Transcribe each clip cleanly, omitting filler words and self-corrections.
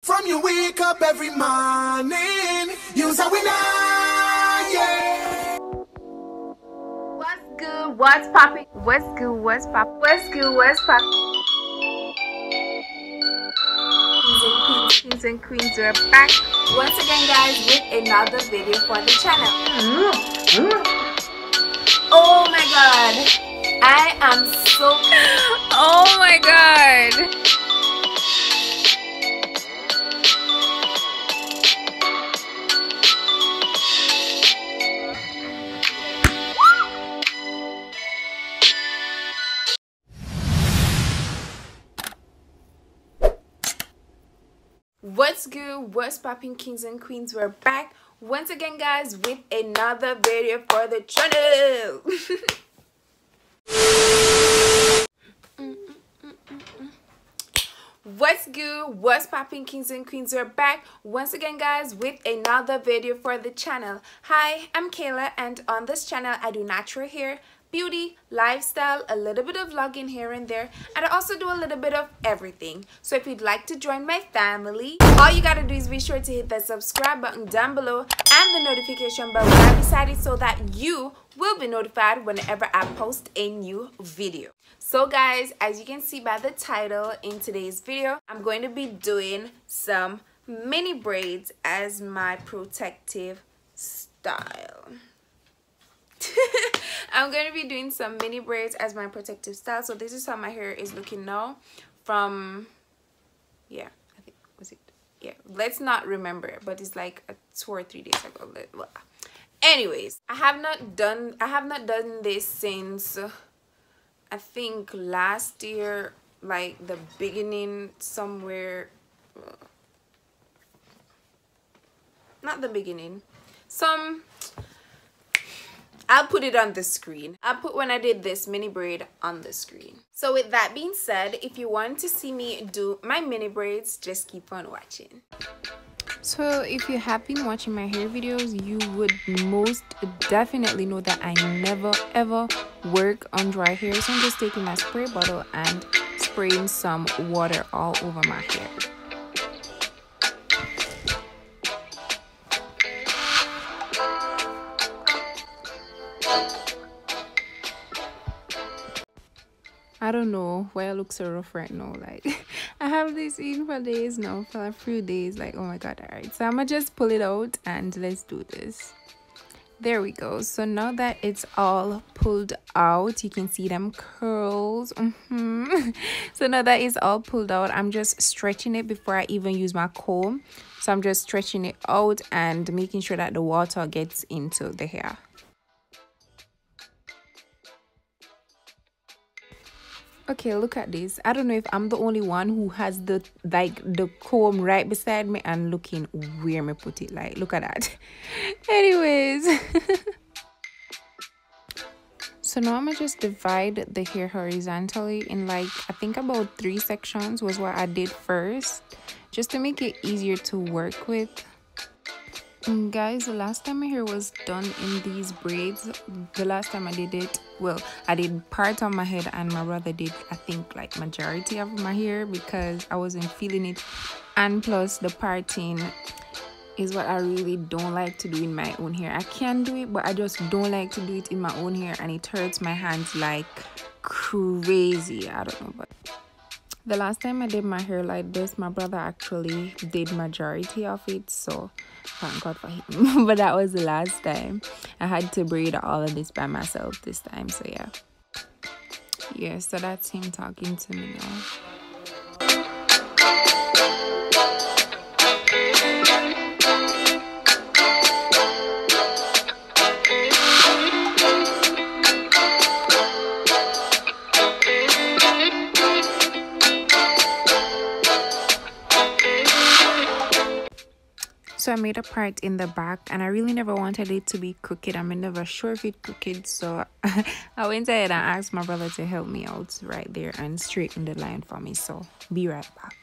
From you wake up every morning, you's a winner, yeah. What's good? What's popping? What's good? What's pop? What's good? What's pop? Kings and queens are back once again, guys, with another video for the channel. Oh my god, I am so oh my god. What's good? What's popping, kings and queens? We're back once again, guys, with another video for the channel. What's good? What's popping, kings and queens? We're back once again, guys, with another video for the channel. Hi, I'm Kayla, and on this channel I do natural hair, beauty, lifestyle, a little bit of vlogging here and there, and I also do a little bit of everything. So if you'd like to join my family, all you gotta do is be sure to hit that subscribe button down below and the notification bell right beside it so that you will be notified whenever I post a new video. So guys, as you can see by the title, in today's video I'm going to be doing some mini braids as my protective style. I'm going to be doing some mini braids as my protective style. So this is how my hair is looking now from, yeah, I think, was it, yeah, let's not remember, but it's like 2 or 3 days ago. Anyways, I have not done this since I think last year, like the beginning somewhere, not the beginning, I'll put it on the screen. I'll put when I did this mini braid on the screen. So with that being said, if you want to see me do my mini braids, just keep on watching. So if you have been watching my hair videos, you would most definitely know that I never ever work on dry hair. So I'm just taking my spray bottle and spraying some water all over my hair. I don't know why I look so rough right now. Like, I have this in for days now, for a few days. Like, oh my god. All right, so I'm gonna just pull it out and let's do this. There we go. So now that it's all pulled out, you can see them curls. So now that it's all pulled out, I'm just stretching it before I even use my comb. So I'm just stretching it out and making sure that the water gets into the hair. Okay, look at this. I don't know if I'm the only one who has the comb right beside me and looking where me put it. Like, look at that. Anyways. So now I'm gonna just divide the hair horizontally in, like, I think about 3 sections was what I did first, just to make it easier to work with. And guys, the last time my hair was done in these braids, the last time I did it, well, I did part of my head and my brother did, I think, like majority of my hair because I wasn't feeling it. And plus the parting is what I really don't like to do in my own hair. I can do it, but I just don't like to do it in my own hair, and it hurts my hands like crazy. I don't know, but the last time I did my hair like this, my brother actually did majority of it, so thank God for him. But that was the last time. I had to braid all of this by myself this time, so yeah, so that's him talking to me now. So I made a part in the back, and I really never wanted it to be crooked. I'm never sure if it's crooked, so I went ahead and asked my brother to help me out right there and straighten the line for me. So be right back.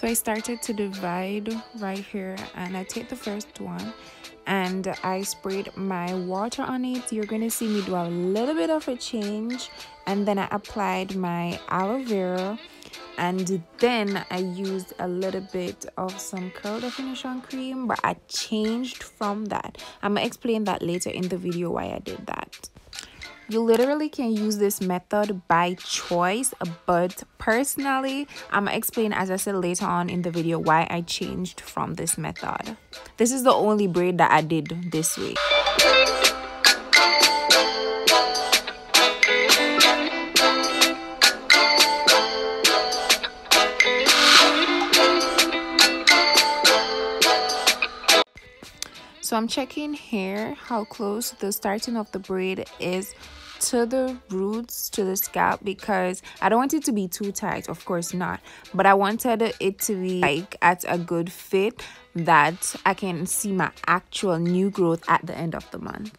So I started to divide right here, and I take the first one and I sprayed my water on it. You're going to see me do a little bit of a change, and then I applied my aloe vera, and then I used a little bit of some curl definition cream, but I changed from that. I'm gonna explain that later in the video why I did that. You literally can use this method by choice, but personally, I'm gonna explain, as I said later on in the video, why I changed from this method. This is the only braid that I did this way. So I'm checking here how close the starting of the braid is to the roots, to the scalp, because I don't want it to be too tight, of course not, but I wanted it to be like at a good fit that I can see my actual new growth at the end of the month.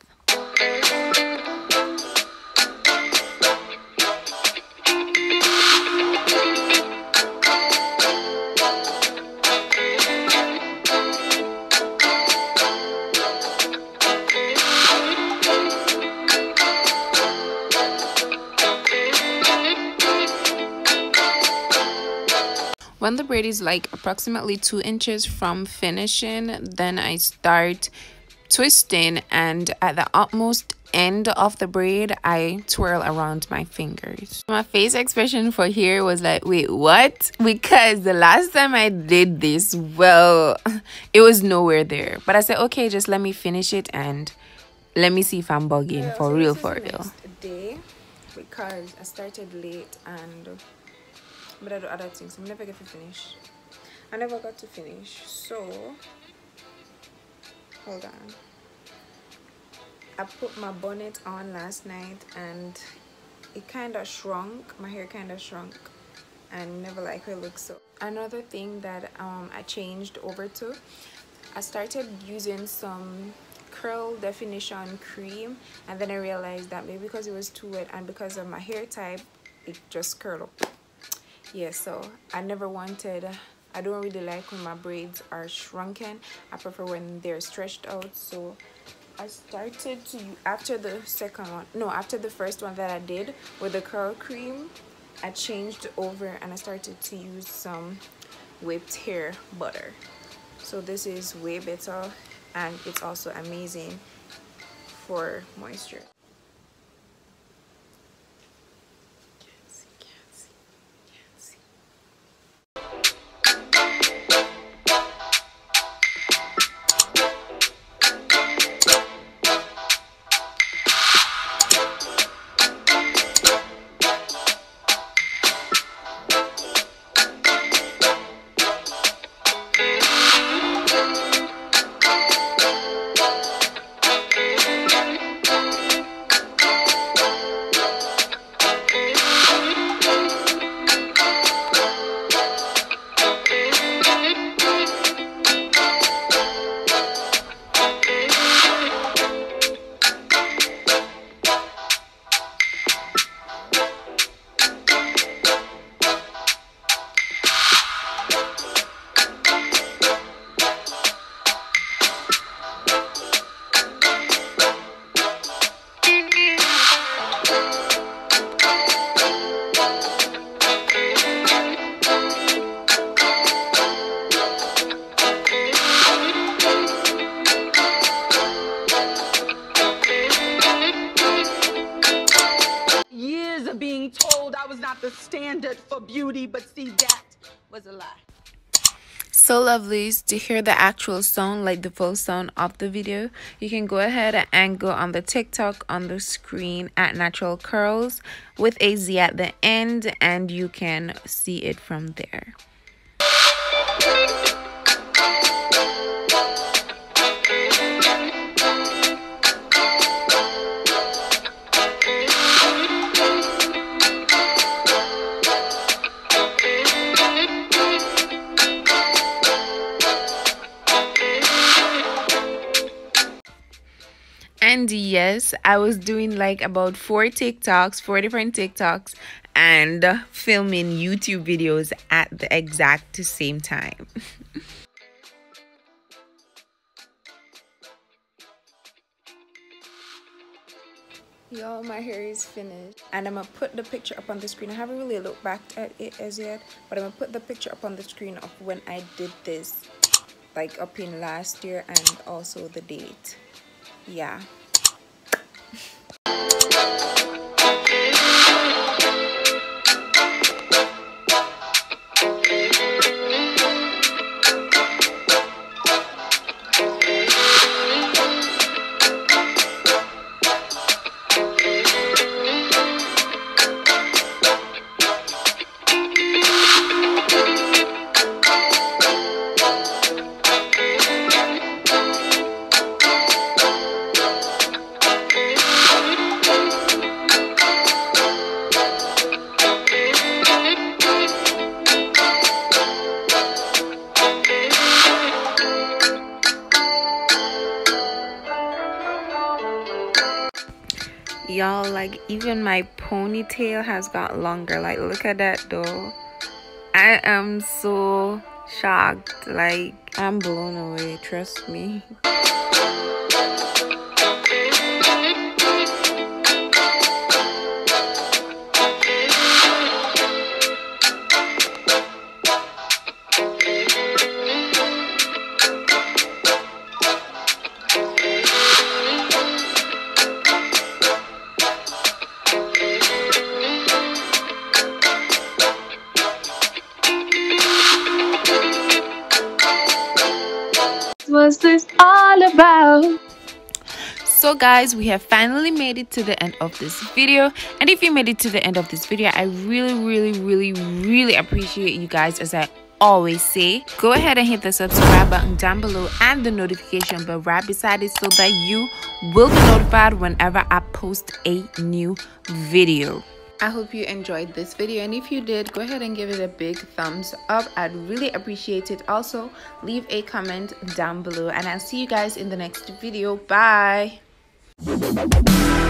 When the braid is like approximately 2 inches from finishing, then I start twisting, and at the utmost end of the braid I twirl around my fingers. My face expression for here was like, wait, what? Because the last time I did this, well, it was nowhere there. But I said, okay, just let me finish it and let me see if I'm bugging. Yeah, for real. Day, because I started late and but I do other things. I never get to finish. I never got to finish. So hold on. I put my bonnet on last night and it kind of shrunk. My hair kind of shrunk, and never like it looks. So another thing that I changed over to, I started using some curl definition cream, and then I realized that maybe because it was too wet and because of my hair type, it just curled up. Yeah, so I never wanted, I don't really like when my braids are shrunken. I prefer when they're stretched out. So I started to, after the first one that I did with the curl cream, I changed over and I started to use some whipped hair butter. So this is way better, and it's also amazing for moisture. Being told I was not the standard for beauty, but see, that was a lie. So lovelies, to hear the actual sound, like the full sound of the video, you can go ahead and go on the TikTok on the screen at Natural Curls with a Z at the end, and you can see it from there. And yes, I was doing like about 4 different TikToks, and filming YouTube videos at the exact same time. Y'all, my hair is finished and I'm gonna put the picture up on the screen. I haven't really looked back at it as yet, but I'm gonna put the picture up on the screen of when I did this, like up in last year, and also the date. Yeah. Y'all, like, even my ponytail has got longer. Like, look at that though. I am so shocked. Like, I'm blown away, trust me. What's this all about? So guys, we have finally made it to the end of this video, and if you made it to the end of this video, I really appreciate you guys. As I always say, go ahead and hit the subscribe button down below and the notification bell right beside it so that you will be notified whenever I post a new video. I hope you enjoyed this video, and if you did, go ahead and give it a big thumbs up. I'd really appreciate it. Also, leave a comment down below, and I'll see you guys in the next video. Bye.